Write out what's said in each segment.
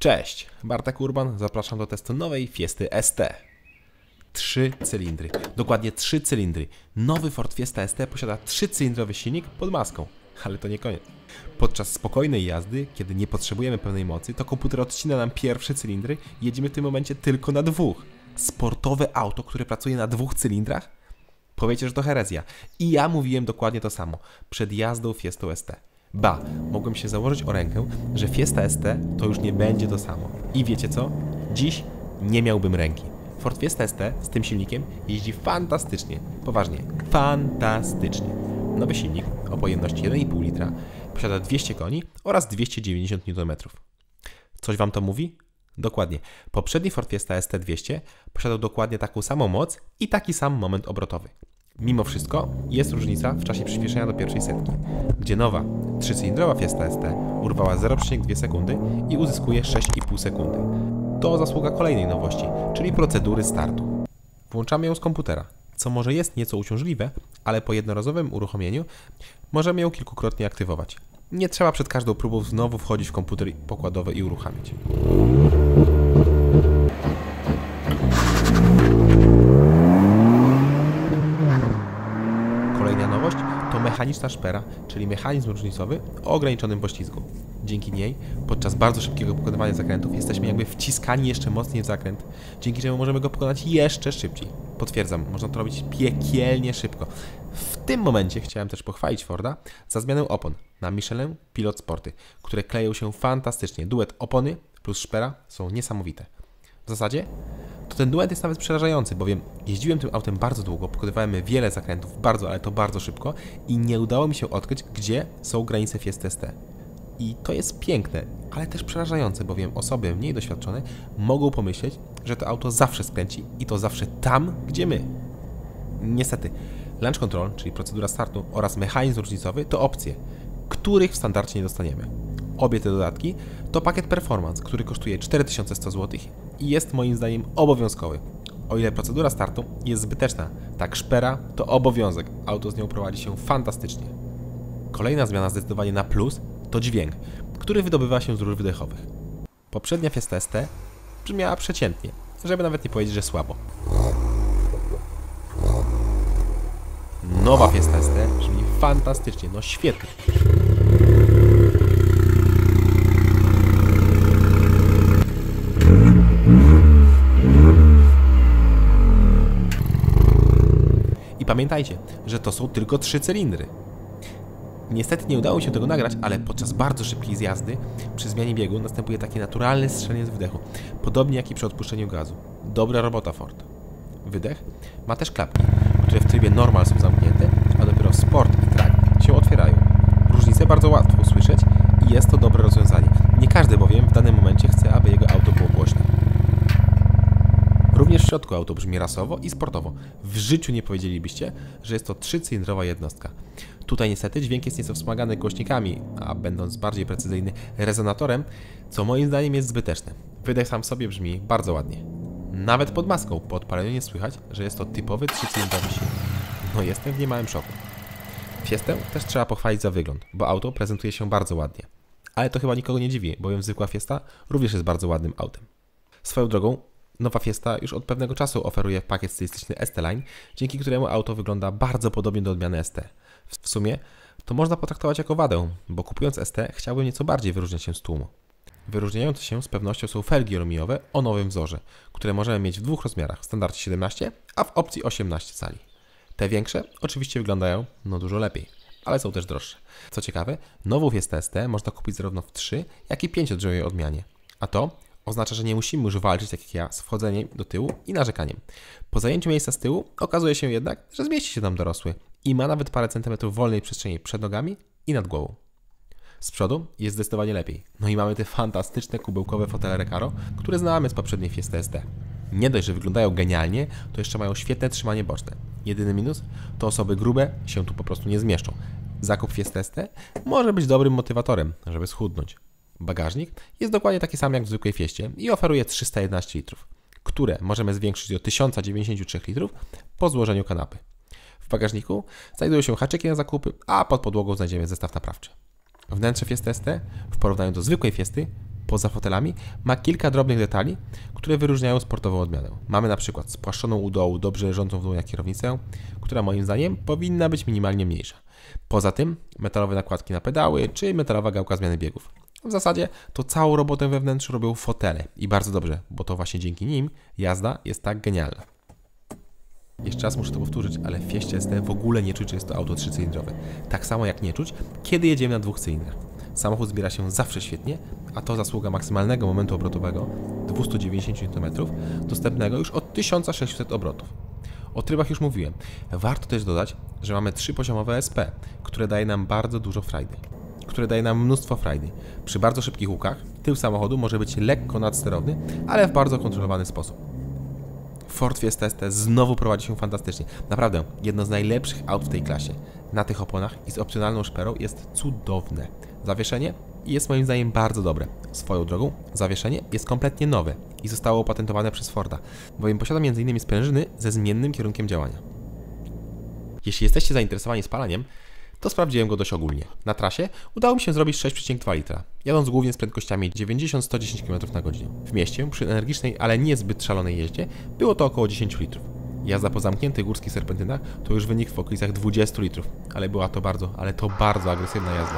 Cześć, Bartek Urban, zapraszam do testu nowej Fiesty ST. 3 cylindry, dokładnie 3 cylindry. Nowy Ford Fiesta ST posiada 3-cylindrowy silnik pod maską, ale to nie koniec. Podczas spokojnej jazdy, kiedy nie potrzebujemy pełnej mocy, to komputer odcina nam pierwsze cylindry i jedziemy w tym momencie tylko na 2. Sportowe auto, które pracuje na 2 cylindrach? Powiecie, że to herezja. I ja mówiłem dokładnie to samo przed jazdą Fiestą ST. Ba, mogłem się założyć o rękę, że Fiesta ST to już nie będzie to samo. I wiecie co? Dziś nie miałbym ręki. Ford Fiesta ST z tym silnikiem jeździ fantastycznie. Poważnie, fantastycznie. Nowy silnik o pojemności 1,5 litra posiada 200 koni oraz 290 Nm. Coś Wam to mówi? Dokładnie. Poprzedni Ford Fiesta ST200 posiadał dokładnie taką samą moc i taki sam moment obrotowy. Mimo wszystko jest różnica w czasie przyspieszenia do pierwszej setki, gdzie nowa 3-cylindrowa Fiesta ST urwała 0,2 sekundy i uzyskuje 6,5 sekundy. To zasługa kolejnej nowości, czyli procedury startu. Włączamy ją z komputera, co może jest nieco uciążliwe, ale po jednorazowym uruchomieniu możemy ją kilkukrotnie aktywować. Nie trzeba przed każdą próbą znowu wchodzić w komputer pokładowy i uruchamiać. Kolejna nowość to mechaniczna szpera, czyli mechanizm różnicowy o ograniczonym poślizgu. Dzięki niej podczas bardzo szybkiego pokonywania zakrętów jesteśmy jakby wciskani jeszcze mocniej w zakręt, dzięki czemu możemy go pokonać jeszcze szybciej. Potwierdzam, można to robić piekielnie szybko. W tym momencie chciałem też pochwalić Forda za zmianę opon na Michelin Pilot Sporty, które kleją się fantastycznie. Duet opony plus szpera są niesamowite. W zasadzie to ten duet jest nawet przerażający, bowiem jeździłem tym autem bardzo długo, pokonywałem wiele zakrętów, ale to bardzo szybko i nie udało mi się odkryć, gdzie są granice Fiesty ST. I to jest piękne, ale też przerażające, bowiem osoby mniej doświadczone mogą pomyśleć, że to auto zawsze skręci i to zawsze tam, gdzie my. Niestety, launch control, czyli procedura startu oraz mechanizm różnicowy to opcje, których w standardzie nie dostaniemy. Obie te dodatki to pakiet Performance, który kosztuje 4100 zł i jest moim zdaniem obowiązkowy. O ile procedura startu jest zbyteczna, tak szpera to obowiązek. Auto z nią prowadzi się fantastycznie. Kolejna zmiana zdecydowanie na plus to dźwięk, który wydobywa się z rur wydechowych. Poprzednia Fiesta ST brzmiała przeciętnie, żeby nawet nie powiedzieć, że słabo. Nowa Fiesta ST brzmi fantastycznie, no świetnie. I pamiętajcie, że to są tylko 3 cylindry. Niestety nie udało się tego nagrać, ale podczas bardzo szybkiej zjazdy przy zmianie biegu następuje takie naturalne strzelenie z wydechu, podobnie jak i przy odpuszczeniu gazu. Dobra robota Ford. Wydech ma też klapki, które w trybie normal są zamknięte, a dopiero w sport i track się otwierają. Różnicę bardzo łatwo usłyszeć i jest to dobre rozwiązanie. Nie każdy bowiem w danym momencie chce, aby jego auto było głośne. Również w środku auto brzmi rasowo i sportowo. W życiu nie powiedzielibyście, że jest to 3-cylindrowa jednostka. Tutaj niestety dźwięk jest nieco wspomagany głośnikami, a będąc bardziej precyzyjny rezonatorem, co moim zdaniem jest zbyteczne. Wydech sam w sobie brzmi bardzo ładnie. Nawet pod maską po odpaleniu nie słychać, że jest to typowy 3-cylindrowy silnik. No jestem w niemałym szoku. Fiestę też trzeba pochwalić za wygląd, bo auto prezentuje się bardzo ładnie. Ale to chyba nikogo nie dziwi, bowiem zwykła Fiesta również jest bardzo ładnym autem. Swoją drogą, nowa Fiesta już od pewnego czasu oferuje pakiet stylistyczny ST-Line, dzięki któremu auto wygląda bardzo podobnie do odmiany ST. W sumie to można potraktować jako wadę, bo kupując ST chciałbym nieco bardziej wyróżniać się z tłumu. Wyróżniające się z pewnością są felgi aluminiowe o nowym wzorze, które możemy mieć w 2 rozmiarach, w standardzie 17, a w opcji 18 cali. Te większe oczywiście wyglądają dużo lepiej, ale są też droższe. Co ciekawe, nową Fiestę ST można kupić zarówno w 3, jak i 5-drzwiowej odmianie, a to oznacza, że nie musimy już walczyć, tak jak ja, z wchodzeniem do tyłu i narzekaniem. Po zajęciu miejsca z tyłu okazuje się jednak, że zmieści się tam dorosły i ma nawet parę centymetrów wolnej przestrzeni przed nogami i nad głową. Z przodu jest zdecydowanie lepiej. No i mamy te fantastyczne kubełkowe fotele Recaro, które znamy z poprzedniej Fiesty ST. Nie dość, że wyglądają genialnie, to jeszcze mają świetne trzymanie boczne. Jedyny minus to osoby grube się tu po prostu nie zmieszczą. Zakup Fiesty ST może być dobrym motywatorem, żeby schudnąć. Bagażnik jest dokładnie taki sam jak w zwykłej Fieście i oferuje 311 litrów, które możemy zwiększyć do 1093 litrów po złożeniu kanapy. W bagażniku znajdują się haczyki na zakupy, a pod podłogą znajdziemy zestaw naprawczy. Wnętrze Fiesty ST w porównaniu do zwykłej Fiesty poza fotelami, ma kilka drobnych detali, które wyróżniają sportową odmianę. Mamy na przykład spłaszczoną u dołu, dobrze leżącą w dół na kierownicę, która moim zdaniem powinna być minimalnie mniejsza. Poza tym metalowe nakładki na pedały, czy metalowa gałka zmiany biegów. W zasadzie to całą robotę we wnętrzu robią fotele i bardzo dobrze, bo to właśnie dzięki nim jazda jest tak genialna. Jeszcze raz muszę to powtórzyć, ale w Fieście ST w ogóle nie czuć, że jest to auto trzycylindrowe. Tak samo jak nie czuć, kiedy jedziemy na dwóch cylindrach. Samochód zbiera się zawsze świetnie, a to zasługa maksymalnego momentu obrotowego 290 Nm, dostępnego już od 1600 obrotów. O trybach już mówiłem. Warto też dodać, że mamy 3-poziomowe SP, które daje nam bardzo dużo frajdy. Mnóstwo frajdy. Przy bardzo szybkich łukach tył samochodu może być lekko nadsterowny, ale w bardzo kontrolowany sposób. Ford Fiesta ST znowu prowadzi się fantastycznie. Naprawdę, jedno z najlepszych aut w tej klasie. Na tych oponach i z opcjonalną szperą jest cudowne. Zawieszenie jest moim zdaniem bardzo dobre. Swoją drogą, zawieszenie jest kompletnie nowe i zostało opatentowane przez Forda, bowiem posiada m.in. sprężyny ze zmiennym kierunkiem działania. Jeśli jesteście zainteresowani spalaniem, to sprawdziłem go dość ogólnie. Na trasie udało mi się zrobić 6,2 litra, jadąc głównie z prędkościami 90-110 km na godzinę. W mieście, przy energicznej, ale niezbyt szalonej jeździe, było to około 10 litrów. Jazda po zamkniętych górskich serpentynach to już wynik w okolicach 20 litrów, ale była to bardzo agresywna jazda.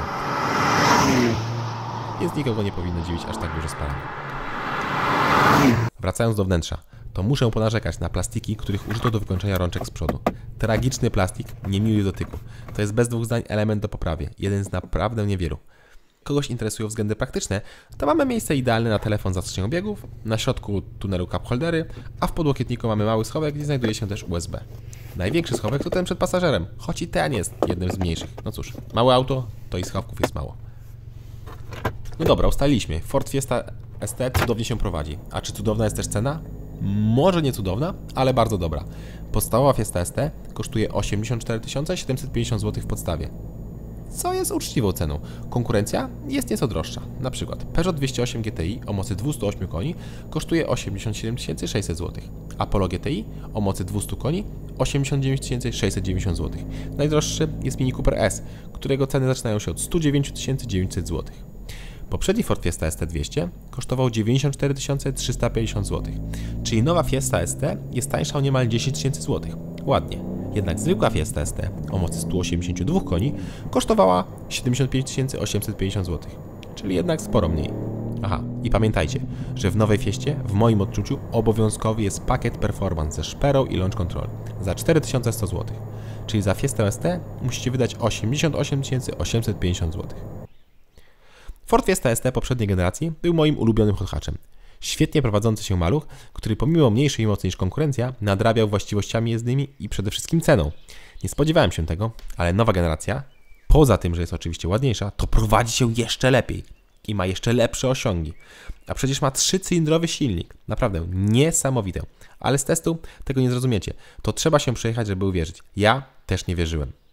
Więc nikogo nie powinno dziwić aż tak duże spalanie. Wracając do wnętrza, to muszę ponarzekać na plastiki, których użyto do wykończenia rączek z przodu. Tragiczny plastik, niemiły w dotyku. To jest bez dwóch zdań element do poprawy, jeden z naprawdę niewielu. Kogoś interesują względy praktyczne, to mamy miejsce idealne na telefon z zastrzeżeniem biegów, na środku tunelu cup holdery, a w podłokietniku mamy mały schowek, gdzie znajduje się też USB. Największy schowek to ten przed pasażerem, choć i ten jest jednym z mniejszych. No cóż, małe auto, to i schowków jest mało. No dobra, ustaliliśmy. Ford Fiesta ST cudownie się prowadzi. A czy cudowna jest też cena? Może nie cudowna, ale bardzo dobra. Podstawowa Fiesta ST kosztuje 84 750 zł w podstawie, co jest uczciwą ceną. Konkurencja jest nieco droższa. Na przykład Peugeot 208 GTI o mocy 208 koni kosztuje 87 600 zł, Apollo GTI o mocy 200 koni 89 690 zł. Najdroższy jest Mini Cooper S, którego ceny zaczynają się od 109 900 zł. Poprzedni Ford Fiesta ST200 kosztował 94 350 zł, czyli nowa Fiesta ST jest tańsza o niemal 10 000 zł. Ładnie. Jednak zwykła Fiesta ST o mocy 182 koni kosztowała 75 850 zł, czyli jednak sporo mniej. Aha, i pamiętajcie, że w nowej Fieście, w moim odczuciu, obowiązkowy jest pakiet Performance ze szperą i launch control za 4100 zł, czyli za Fiestę ST musicie wydać 88 850 zł. Ford Fiesta ST poprzedniej generacji był moim ulubionym hot hatchem. Świetnie prowadzący się maluch, który pomimo mniejszej mocy niż konkurencja nadrabiał właściwościami jezdnymi i przede wszystkim ceną. Nie spodziewałem się tego, ale nowa generacja, poza tym, że jest oczywiście ładniejsza, to prowadzi się jeszcze lepiej i ma jeszcze lepsze osiągi. A przecież ma 3-cylindrowy silnik. Naprawdę niesamowite. Ale z testu tego nie zrozumiecie. To trzeba się przejechać, żeby uwierzyć. Ja też nie wierzyłem.